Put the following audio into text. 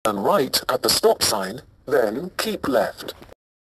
Turn right at the stop sign, then keep left.